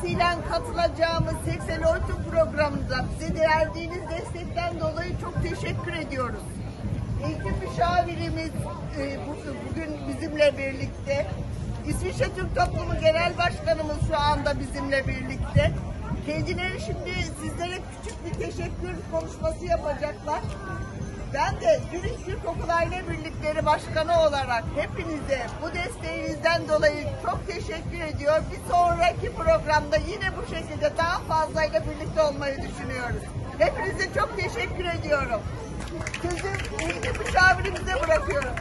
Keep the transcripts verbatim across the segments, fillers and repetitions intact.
temsilen katılacağımız seksen Oytun programında bize verdiğiniz destekten dolayı çok teşekkür ediyoruz. Eğitim müşavirimiz e, bugün bizimle birlikte. İsviçre Türk Toplumu Genel Başkanımız şu anda bizimle birlikte. Kendileri şimdi sizlere küçük bir teşekkür konuşması yapacaklar. Ben de Zürich Türk Okul Aile Birlikleri Başkanı olarak hepinize bu desteğinizden dolayı çok teşekkür ediyor. Bir sonraki programda yine bu şekilde daha fazlayla birlikte olmayı düşünüyoruz. Hepinize çok teşekkür ediyorum. Sözü eğitim müşavirimize bırakıyorum.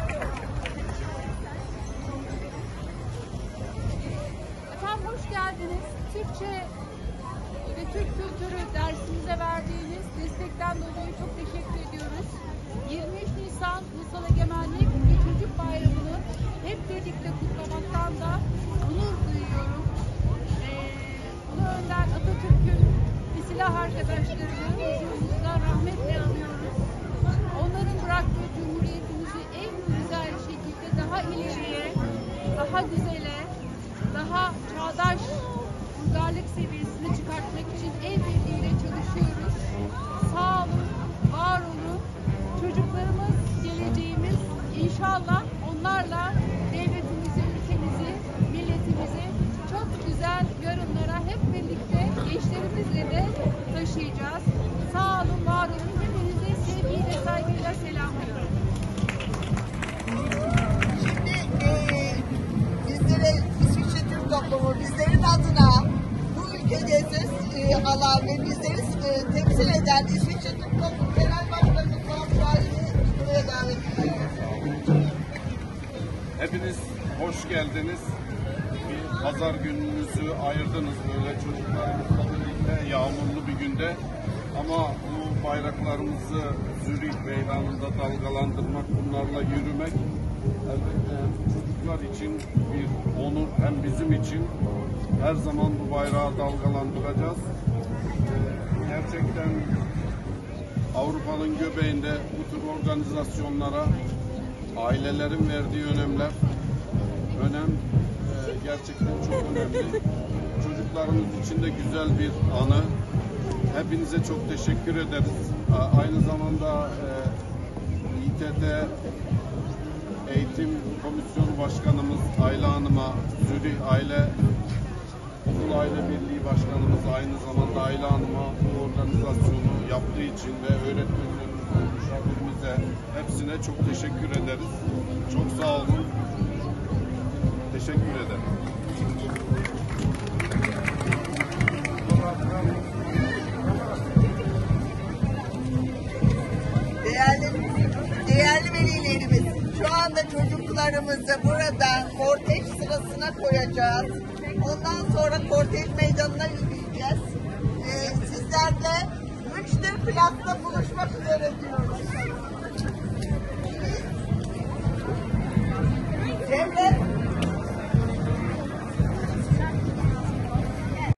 Efendim hoş geldiniz. Türkçe ve Türk kültürü dersimize verdiğiniz destekten dolayı çok teşekkür ediyoruz. yirmi üç Nisan Ulusal Egemenlik ve Çocuk Bayramı'nı hep birlikte kutlamaktan da onur duyuyorum. Ee, Ulu Önder Atatürk'ün ve silah arkadaşlarını huzurumuzda rahmetle anıyoruz. Onların bıraktığı Cumhuriyetimizi en güzel şekilde daha ileriye, daha güzele, daha çağdaş uygarlık seviyesine çıkartmak için el birliğiyle çalışıyoruz. Sağ olun, var olun. Çocuklarımız, geleceğimiz, inşallah onlarla devletimizi, ülkemizi, milletimizi çok güzel yarınlara hep birlikte gençlerimizle de taşıyacağız. Sağ olun, var olun. Hepinize sevgiyle, saygıyla selamlıyorum. Şimdi e, bizlere İsviçre Türk Toplumu bizlerin adına bu ülkede söz e, alan ve bizleri e, temsil eden İsviçre Türk Toplumu Genel Başkanı buraya davet ediyoruz. Hepiniz hoş geldiniz. Bir pazar gününüzü ayırdınız böyle çocuklarımızla birlikte yağmurlu bir günde. Ama bu bayraklarımızı Zürich meydanında dalgalandırmak, bunlarla yürümek elbette çocuklar için bir onur, hem bizim için. Her zaman bu bayrağı dalgalandıracağız. Ee, gerçekten Avrupa'nın göbeğinde bu tür organizasyonlara ailelerin verdiği önemler, önem e, gerçekten çok önemli. Çocuklarımız için de güzel bir anı. Hepinize çok teşekkür ederiz. Aynı zamanda e, İ T T Eğitim Komisyonu Başkanımız Ayla Hanım'a, Zürich Aile Okul Aile Birliği Başkanımız aynı zamanda Ayla Hanım'a bu organizasyonu yaptığı için ve öğretmenlerimize, müşavirimize hepsine çok teşekkür ederiz. Çok sağ olun. Teşekkür ederim. Değerli, değerli velilerimiz, şu anda çocuklarımızı burada kortej sırasına koyacağız. Ondan sonra kortej meydanına yürüyeceğiz. Ee, sizlerle Münster Platz'ta buluşmak üzere diyoruz.